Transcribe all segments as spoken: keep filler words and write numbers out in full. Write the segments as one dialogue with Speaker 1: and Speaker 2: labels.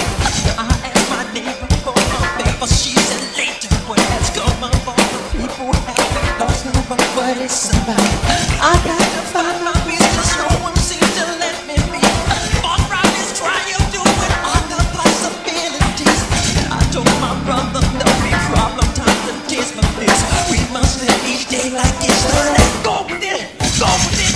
Speaker 1: I asked my neighbor for a favor. She said later. What has come up? All the people have lost no but what it's about. I got to find my peace 'cause no one seems to let me be. Boss Rob is trying to with all the possibilities. I told my brother there'll be problem times and tears for this. We must live each day like it's the last. Go with it, go with it.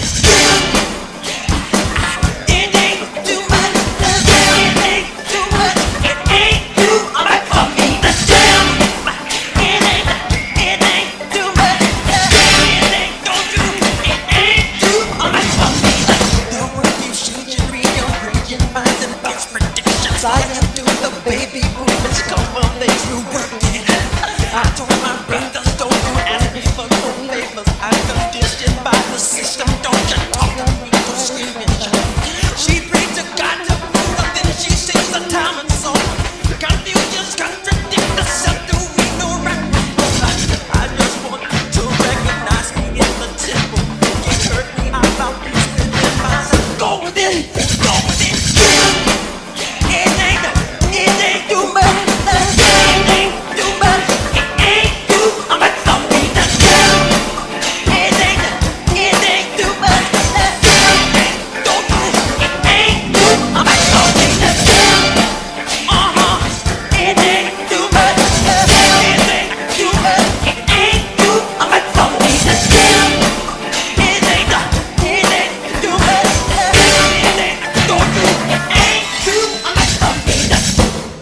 Speaker 1: It ain't too much. It ain't too much. It ain't too much for me to tell. It ain't, it ain't too much. It ain't, don't you? It ain't too much for me. The world keeps changing, rearranging minds and false predictions. I am to the baby boomers, come on, they through working. I told my brothers, don't you ask me for no favors. I'm conditioned by the system, don't you talk to me, don't scream and shout. She prays to God to prove, but then she sings the time and song. Confusions contradict herself, do we know right from wrong? I just want to recognize me in the temple. Can't hurt me, I found peace within myself. Go with it, go with it. It ain't, it ain't too much. It ain't too much. It ain't too much for me to tell. It ain't, it ain't too much. Don't you? It ain't too much for me to tell. Uh-huh. It ain't too much. It ain't too much. It ain't too much for me to tell. It ain't, it ain't too much. It ain't, don't you? It ain't too much for me to tell.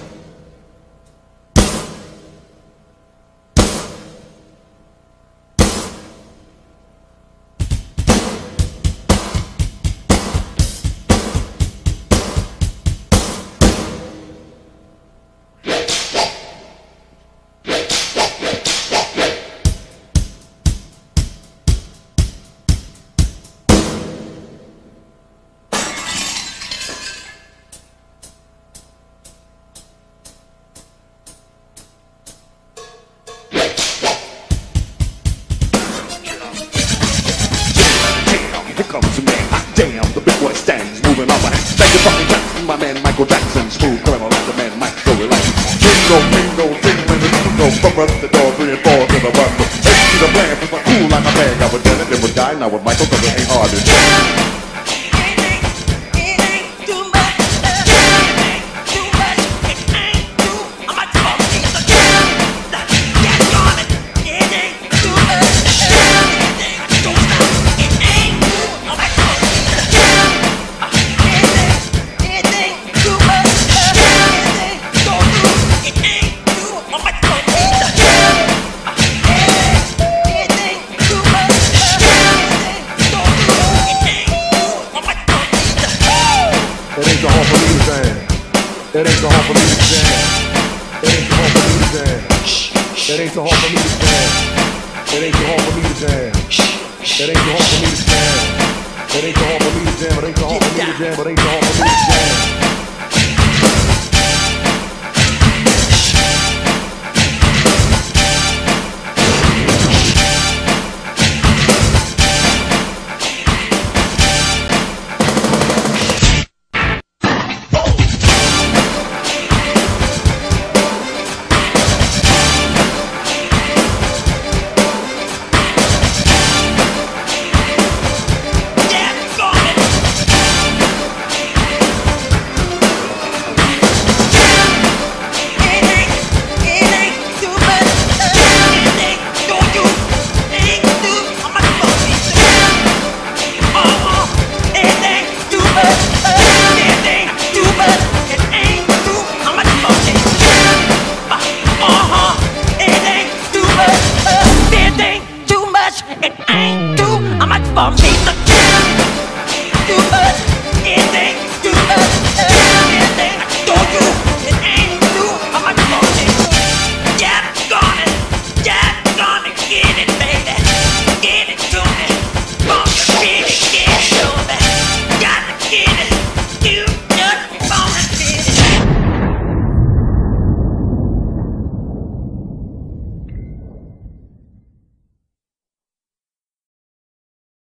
Speaker 2: Here comes the man, hot damn, the big boy stands, moving on my hand. Thank you fucking Jackson, my man Michael Jackson, smooth criminal like the man Mike, so relax. Jingle, jingle, jingle, jingle, from us the door, three and four to the one. Take to the plan, cause I'm cool like a bag. I was dead and then would die, now with Michael, cause it ain't hard to do.
Speaker 3: It ain't so hard for me to stand. It ain't so hard for me to stand. It ain't so hard for me to stand. It ain't so hard for me to stand. It ain't so hard for me to stand. It ain't so hard for me to stand. It ain't so hard for me to stand. It ain't so hard for me to stand.